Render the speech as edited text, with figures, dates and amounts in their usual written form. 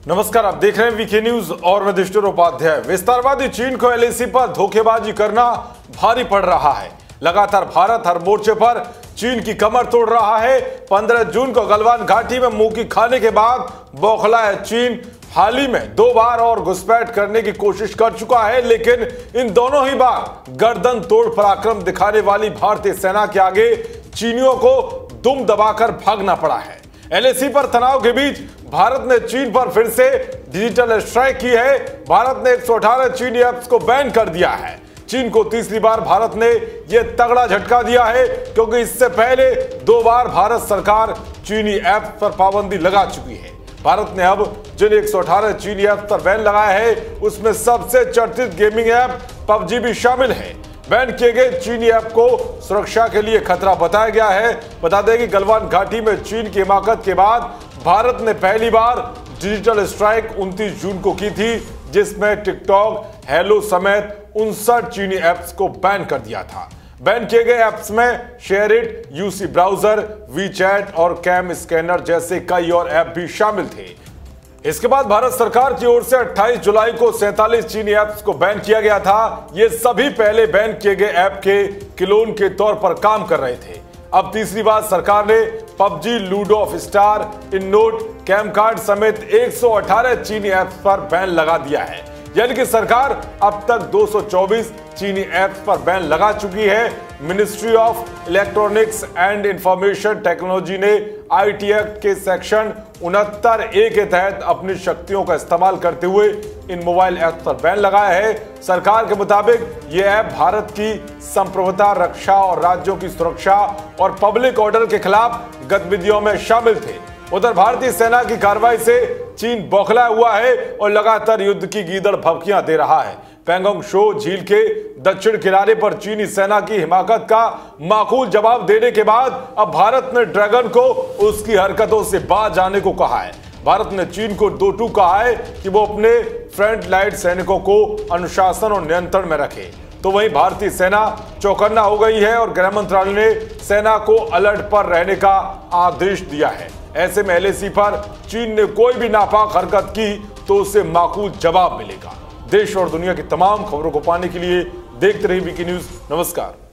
नमस्कार, आप देख रहे हैं वीके न्यूज और मैं युधिष्ठिर उपाध्याय। विस्तारवादी चीन को एलएसी पर धोखेबाजी करना भारी पड़ रहा है। लगातार भारत हर मोर्चे पर चीन की कमर तोड़ रहा है। 15 जून को गलवान घाटी में मुंह की खाने के बाद बौखला है चीन। हाल ही में 2 बार और घुसपैठ करने की कोशिश कर चुका है, लेकिन इन दोनों ही बार गर्दन तोड़ पराक्रम दिखाने वाली भारतीय सेना के आगे चीनियों को दुम दबाकर भागना पड़ा है। एलएसी पर तनाव के बीच भारत ने चीन पर फिर से डिजिटल स्ट्राइक की है। भारत ने 118 चीनी ऐप्स को बैन कर दिया है। चीन को तीसरी बार भारत ने यह तगड़ा झटका दिया है, क्योंकि इससे पहले 2 बार भारत सरकार चीनी ऐप्स पर पाबंदी लगा चुकी है। भारत ने अब जिन 118 चीनी ऐप्स पर बैन लगाया है, उसमें सबसे चर्चित गेमिंग ऐप पबजी भी शामिल है। बैन किए गए चीनी ऐप को सुरक्षा के लिए खतरा बताया गया है। बता दें कि गलवान घाटी में चीन की हिमाकत के बाद भारत ने पहली बार डिजिटल स्ट्राइक 29 जून को की थी, जिसमें टिकटॉक, हेलो समेत 59 चीनी ऐप्स को बैन कर दिया था। बैन किए गए ऐप्स में शेयरिट, यूसी ब्राउजर, वीचैट और कैम स्कैनर जैसे कई और ऐप भी शामिल थे। इसके बाद भारत सरकार की ओर से 28 जुलाई को 47 चीनी ऐप्स को बैन किया गया था। ये सभी पहले बैन किए गए ऐप के क्लोन के तौर पर काम कर रहे थे। अब तीसरी बार सरकार ने PUBG, Ludo of Star, InNote, CamCard समेत 118 चीनी ऐप्स पर बैन लगा दिया है। यानी कि सरकार अब तक 224 चीनी ऐप्स पर बैन लगा चुकी है। Ministry of electronics and information technology ने आईटी एक्ट के सेक्शन 69A के तहत अपनी शक्तियों का इस्तेमाल करते हुए इन मोबाइल ऐप्स पर बैन लगाया है। सरकार के मुताबिक ये ऐप भारत की संप्रभुता, रक्षा और राज्यों की सुरक्षा और पब्लिक ऑर्डर के खिलाफ गतिविधियों में शामिल थे। उधर भारतीय सेना की कार्रवाई से चीन बौखला हुआ है और लगातार युद्ध की गीदड़ भभकियां दे रहा है। पैंगोंग त्सो झील के दक्षिण किनारे पर चीनी सेना की हिमाकत का माकूल जवाब देने के बाद अब भारत ने ड्रैगन को उसकी हरकतों से बाज आने को कहा है। भारत ने चीन को 2 टूक कहा है कि वो अपने फ्रंट लाइन सैनिकों को अनुशासन और नियंत्रण में रखे। तो वहीं भारतीय सेना चौकन्ना हो गई है और गृह मंत्रालय ने सेना को अलर्ट पर रहने का आदेश दिया है। ऐसे में एलएसी पर चीन ने कोई भी नापाक हरकत की तो उसे माकूल जवाब मिलेगा। देश और दुनिया की तमाम खबरों को पाने के लिए देखते रहिए वीके न्यूज। नमस्कार।